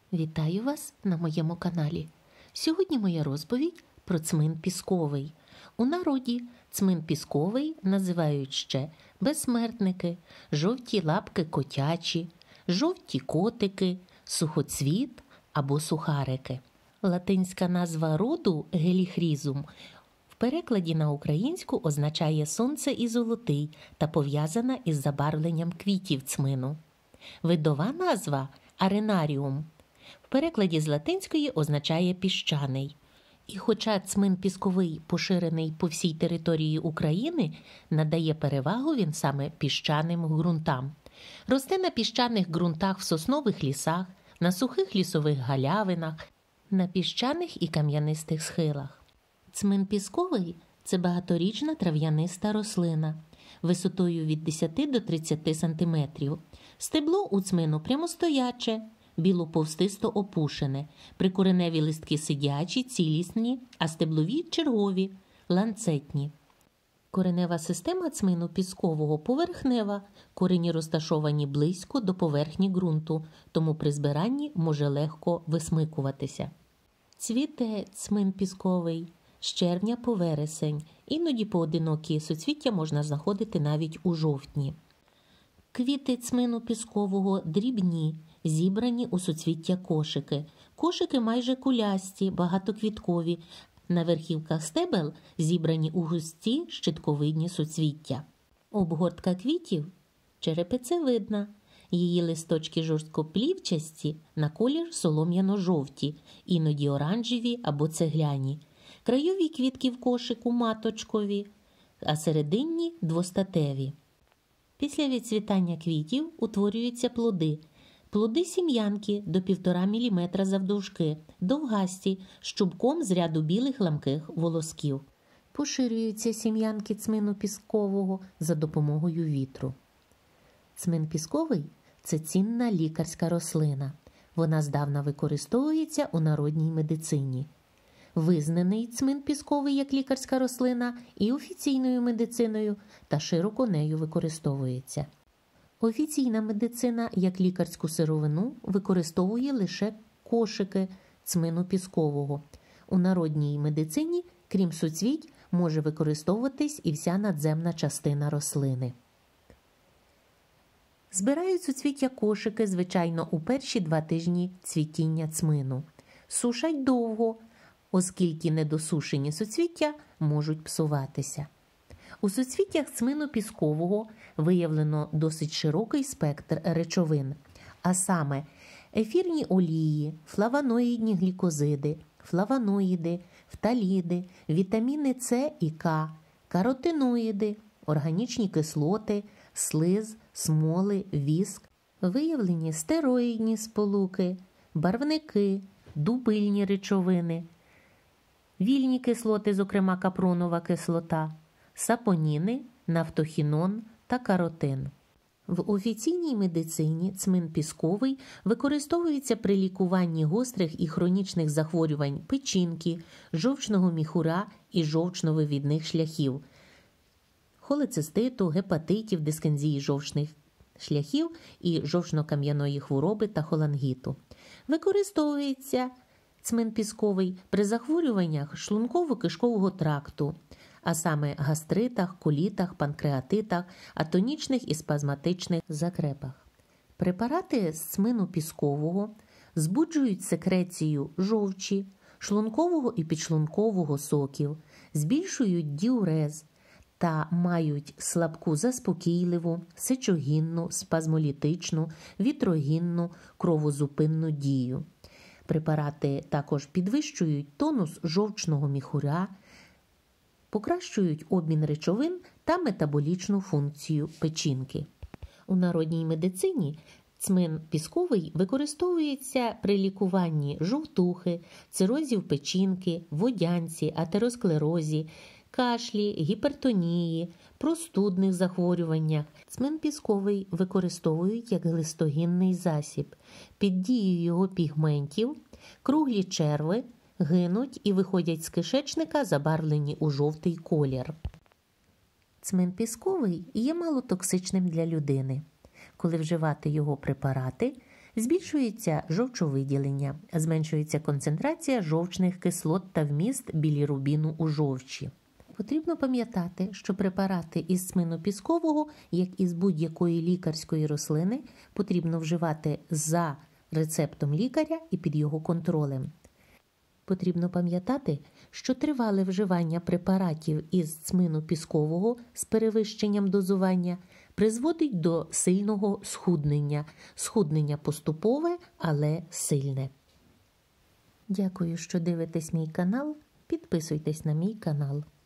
Вітаю вас на моєму каналі. Сьогодні моя розповідь про цмин пісковий. У народі цмин пісковий називають ще безсмертники, жовті лапки котячі, жовті котики, сухоцвіт або сухарики. Латинська назва роду геліхрізум в перекладі на українську означає сонце і золотий та пов'язана із забарвленням квітів цмину. Видова назва аренаріум в перекладі з латинської означає піщаний. І хоча цмин пісковий поширений по всій території України, надає перевагу він саме піщаним ґрунтам. Росте на піщаних ґрунтах в соснових лісах, на сухих лісових галявинах, на піщаних і кам'янистих схилах. Цмин пісковий – це багаторічна трав'яниста рослина, висотою від 10 до 30 см. Стебло у цмину прямостояче, біло-повстисто опушене, прикореневі листки сидячі, цілісні, а стеблові – чергові, ланцетні. Коренева система цмину піскового поверхнева, корені розташовані близько до поверхні ґрунту, тому при збиранні може легко висмикуватися. Цвіте цмин пісковий з червня по вересень, іноді поодинокі суцвіття можна знаходити навіть у жовтні. Квіти цмину піскового дрібні, зібрані у суцвіття кошики. Кошики майже кулясті, багатоквіткові. На верхівках стебел зібрані у густі щитковидні суцвіття. Обгортка квітів черепицевидна. Її листочки жорсткоплівчасті, на колір солом'яно-жовті, іноді оранжеві або цегляні. Краєві квітки в кошику маточкові, а серединні – двостатеві. Після відцвітання квітів утворюються плоди. Плоди сім'янки до 1,5 мм завдовжки, довгасті, з чубком з ряду білих ламких волосків. Поширюються сім'янки цмину піскового за допомогою вітру. Цмин пісковий – це цінна лікарська рослина. Вона здавна використовується у народній медицині. Визнаний цмин пісковий як лікарська рослина і офіційною медициною та широко нею використовується. Офіційна медицина як лікарську сировину використовує лише кошики цмину піскового. У народній медицині, крім суцвіть, може використовуватись і вся надземна частина рослини. Збирають суцвіття кошики, звичайно, у перші 2 тижні цвітіння цмину. Сушать довго, оскільки недосушені суцвіття можуть псуватися. У суцвіттях цмину піскового виявлено досить широкий спектр речовин, а саме ефірні олії, флавоноїдні глікозиди, флавоноїди, фталіди, вітаміни С і К, каротиноїди, органічні кислоти, слиз, смоли, віск, виявлені стероїдні сполуки, барвники, дубильні речовини, вільні кислоти, зокрема капронова кислота, сапоніни, нафтохінон та каротин. В офіційній медицині цмин пісковий використовується при лікуванні гострих і хронічних захворювань печінки, жовчного міхура і жовчно-вивідних шляхів, холециститу, гепатитів, дискензії жовчних шляхів і жовчно-кам'яної хвороби та холангіту. Використовується цмин пісковий при захворюваннях шлунково-кишкового тракту, а саме гастритах, колітах, панкреатитах, атонічних і спазматичних закрепах. Препарати з цмину піскового збуджують секрецію жовчі, шлункового і підшлункового соків, збільшують діурез та мають слабку заспокійливу, сечогінну, спазмолітичну, вітрогінну, кровозупинну дію. Препарати також підвищують тонус жовчного міхуря, покращують обмін речовин та метаболічну функцію печінки. У народній медицині цмин пісковий використовується при лікуванні жовтухи, цирозів печінки, водянці, атеросклерозі, кашлі, гіпертонії, простудних захворюваннях. Цмин пісковий використовують як глистогінний засіб. Під дією його пігментів круглі черви гинуть і виходять з кишечника, забарвлені у жовтий колір. Цмин пісковий є малотоксичним для людини. Коли вживати його препарати, Збільшується жовчовиділення, зменшується концентрація жовчних кислот та вміст білірубіну у жовчі. Потрібно пам'ятати, що препарати із цмину піскового, як і з будь-якої лікарської рослини, потрібно вживати за рецептом лікаря і під його контролем. Потрібно пам'ятати, що тривале вживання препаратів із цмину піскового з перевищенням дозування призводить до сильного схуднення. Схуднення поступове, але сильне. Дякую, що дивитесь мій канал. Підписуйтесь на мій канал.